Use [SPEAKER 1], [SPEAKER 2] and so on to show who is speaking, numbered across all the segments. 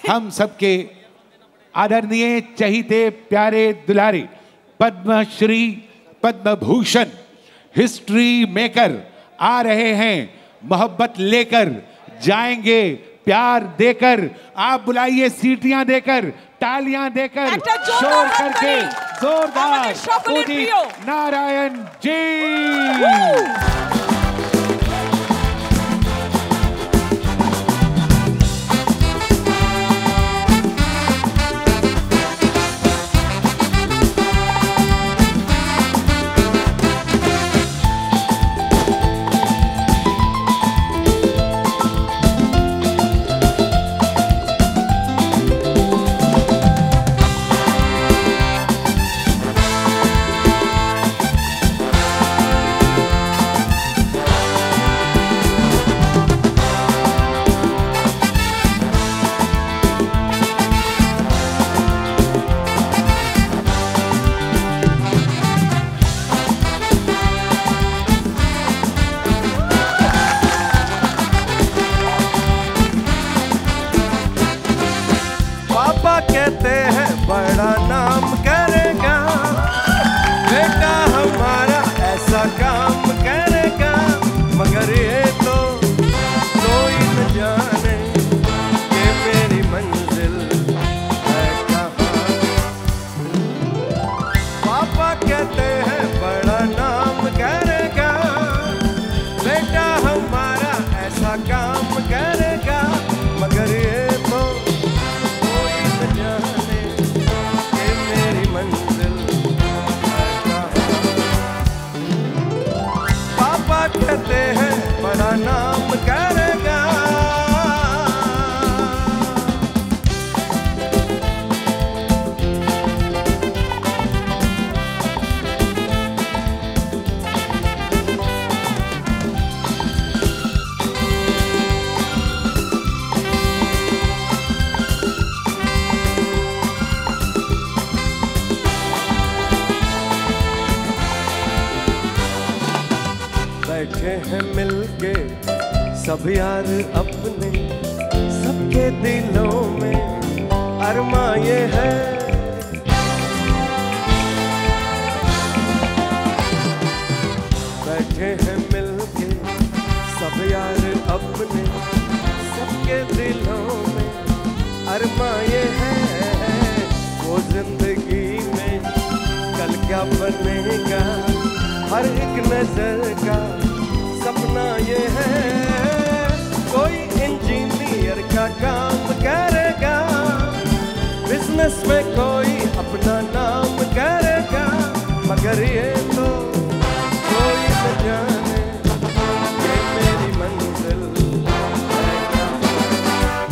[SPEAKER 1] हम सबके आदरणीय चहीते प्यारे दुलारे पद्मश्री पद्म भूषण हिस्ट्री मेकर आ रहे हैं। मोहब्बत लेकर जाएंगे, प्यार देकर। आप बुलाइए, सीटियां देकर, तालियां देकर, शोर करके जोरदार उदित नारायण जी।
[SPEAKER 2] कहते हैं बड़ा नाम करेगा बेटा हमारा, ऐसा काम करेगा, मगर ये तो कोई न जाने कि मेरी मंजिल है कहाँ। पापा कहते हैं बड़ा नाम करेगा बेटा हमारा, ऐसा काम करेगा, मगर ये तो कहते हैं बड़ा नाम करेगा। बैठे हैं मिलके सब यार अपने, सबके दिलों में अरमा ये है। बैठे हैं मिलके सब यार अपने, सबके दिलों में अरमा ये है। वो जिंदगी में कल क्या बनेगा, हर एक नजर का सपना ये है। कोई इंजीनियर का काम करेगा, बिजनेस में कोई अपना नाम करेगा, मगर ये तो कोई न जाने कि मेरी मंजिल है कहाँ।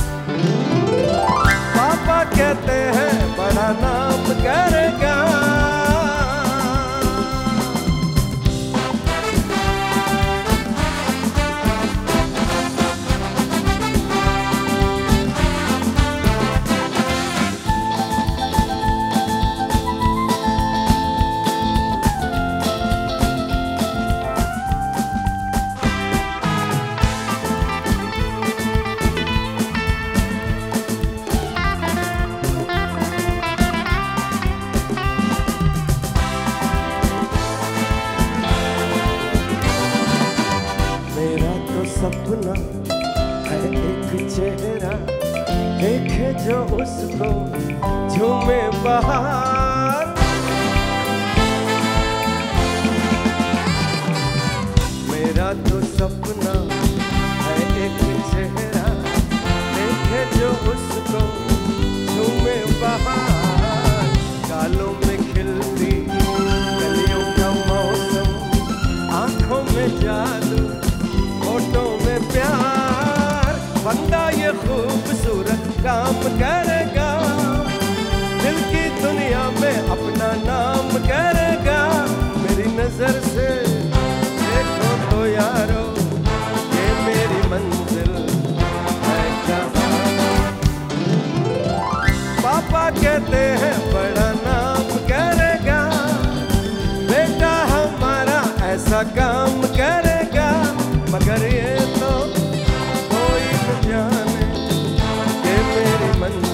[SPEAKER 2] पापा कहते हैं बड़ा नाम करेगा। सपना है एक चेहरा, देखे जो उसको झूमे बाहर। मेरा तो सपना है एक चेहरा, देखे जो उसको झूमे बाहर। गालों में खिलती कलियों का मौसम, आंखों में जादू, होठों में प्यार। बंदा ये खूबसूरत काम करेगा, दिल की दुनिया में अपना नाम करेगा। मेरी नजर से देखो तो यारो, ये मेरी मंजिल है कहाँ। पापा कहते हैं बड़ा नाम करेगा बेटा हमारा, ऐसा काम करेगा, मगर ये तो कोई न जाने कि मेरी मंजिल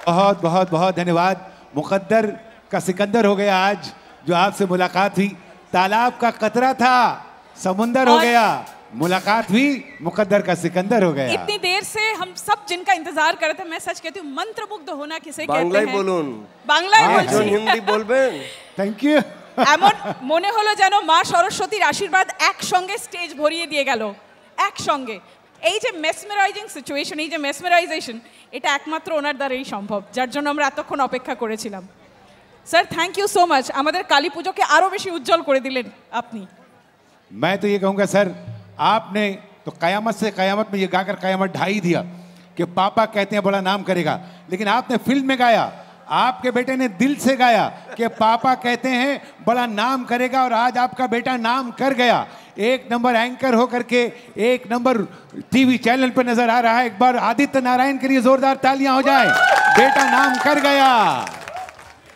[SPEAKER 1] बहुत बहुत बहुत धन्यवाद। मुकद्दर का सिकंदर हो गया आज जो आपसे मुलाकात हुई। तालाब का कतरा था, समुंदर हो गया, मुलाकात हुई, मुकद्दर का सिकंदर हो गया।
[SPEAKER 3] इतनी देर से हम सब जिनका इंतजार कर रहे थे, मैं सच कहती हूँ मंत्रमुग्ध होना किसे कहते हैं।
[SPEAKER 2] বাংলায় বলুন,
[SPEAKER 3] বাংলায় বলছি।
[SPEAKER 2] হিন্দি বলবেন।
[SPEAKER 1] Thank you.
[SPEAKER 3] এমন মনে হলো যেন মা সরস্বতীর আশীর্বাদ একসঙ্গে স্টেজ ভরিয়ে দিয়ে গেল, একসঙ্গে। এই যে মেসমেরাইজিং সিচুয়েশন, এই যে মেসমেরাইজেশন, এটা একমাত্র ওনার দ্বারাই সম্ভব, যার জন্য আমরা এতক্ষণ অপেক্ষা করেছিলাম। Sir thank you so much, আমাদের কালী পুজোকে আরো বেশি উজ্জ্বল করে দিলেন আপনি।
[SPEAKER 1] मैं तो ये कहूँगा सर, आपने तो कयामत से कयामत में ये गाकर कयामत ढाई दिया कि पापा कहते हैं बड़ा नाम करेगा, लेकिन आपने फिल्म में गाया, आपके बेटे ने दिल से गाया कि पापा कहते हैं बड़ा नाम करेगा, और आज आपका बेटा नाम कर गया। एक नंबर एंकर होकर के एक नंबर टीवी चैनल पर नजर आ रहा है। एक बार आदित्य नारायण के लिए जोरदार तालियां हो जाए, बेटा नाम कर गया।